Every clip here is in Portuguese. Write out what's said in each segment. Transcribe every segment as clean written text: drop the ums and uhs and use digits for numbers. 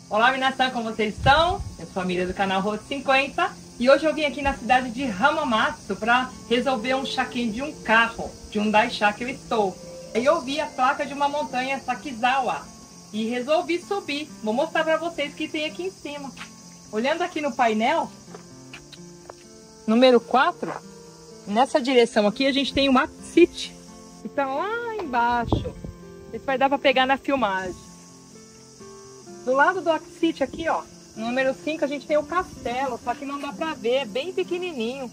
Olá, Minasan, como vocês estão? Eu sou a Miriam do canal Road 50 e hoje eu vim aqui na cidade de Hamamatsu para resolver um check-in de um carro, de um Daisha que eu estou. Aí eu vi a placa de uma montanha Sakizawa e resolvi subir. Vou mostrar para vocês o que tem aqui em cima. Olhando aqui no painel, número 4, nessa direção aqui a gente tem uma City, que está lá embaixo. Isso vai dar para pegar na filmagem. Do lado do Axite aqui, ó, número 5, a gente tem o castelo, só que não dá pra ver, é bem pequenininho.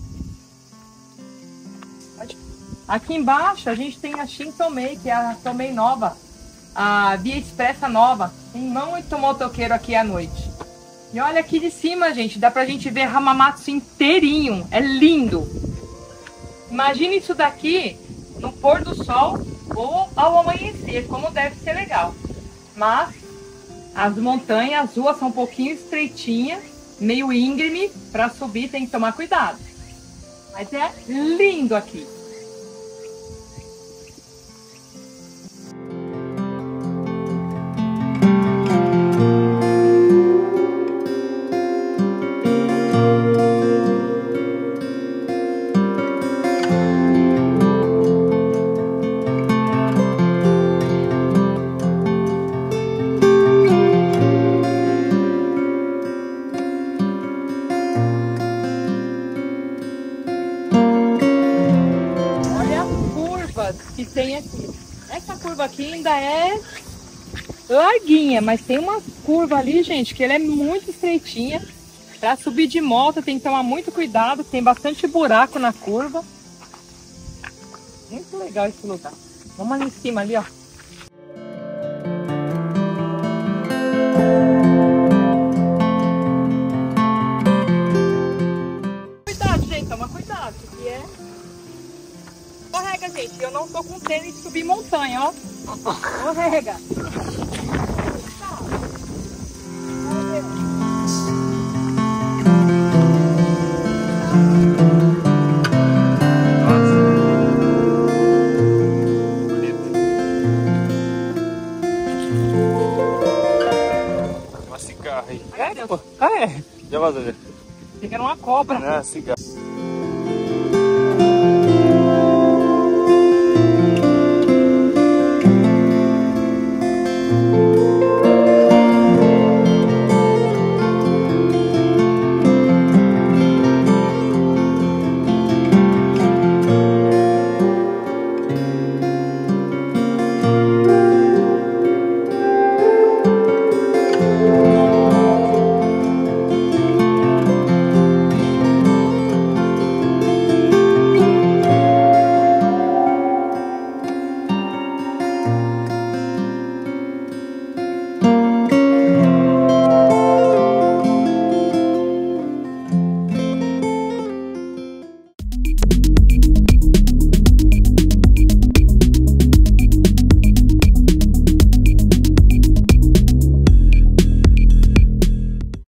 Aqui embaixo a gente tem a Shintomei, que é a Tomei nova, a Via Expressa nova. Tem muito motoqueiro aqui à noite. E olha aqui de cima, gente, dá pra gente ver Hamamatsu inteirinho, é lindo. Imagine isso daqui no pôr do sol ou ao amanhecer, como deve ser legal. Mas as montanhas, as ruas são um pouquinho estreitinhas, meio íngreme, para subir tem que tomar cuidado. Mas é lindo aqui. Que tem aqui. Essa curva aqui ainda é larguinha, mas tem uma curva ali, gente, que ela é muito estreitinha. Para subir de moto tem que tomar muito cuidado, tem bastante buraco na curva. Muito legal esse lugar. Vamos ali em cima ali, ó. Cuidado, gente, toma cuidado, porque é escorrega, gente. Eu não tô com tênis de subir montanha, ó. Escorrega. Uma cigarra aí. É, pô. É. Já vazou, já. Fica numa cobra. Não, cigarra.